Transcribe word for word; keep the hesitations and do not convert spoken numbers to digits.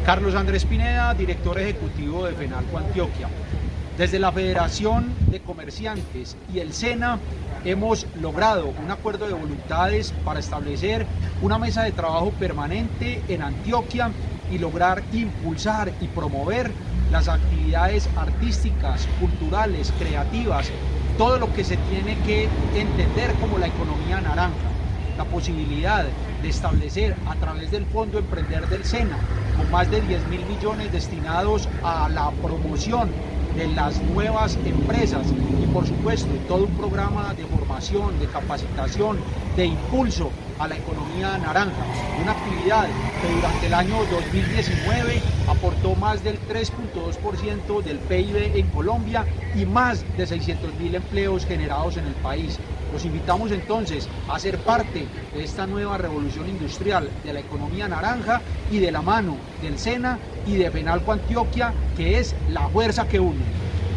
Carlos Andrés Pineda, director ejecutivo de FENALCO Antioquia. Desde la Federación de Comerciantes y el SENA hemos logrado un acuerdo de voluntades para establecer una mesa de trabajo permanente en Antioquia y lograr impulsar y promover las actividades artísticas, culturales, creativas, todo lo que se tiene que entender como la economía naranja. La posibilidad de establecer a través del Fondo Emprender del SENA, con más de diez mil millones destinados a la promoción de las nuevas empresas y por supuesto todo un programa de formación, de capacitación, de impulso a la economía naranja, una actividad que durante el año dos mil diecinueve aportó más del tres punto dos por ciento del P I B en Colombia y más de seiscientos mil empleos generados en el país. Los invitamos entonces a ser parte de esta nueva revolución industrial de la economía naranja y de la mano del SENA y de FENALCO Antioquia, que es la fuerza que une.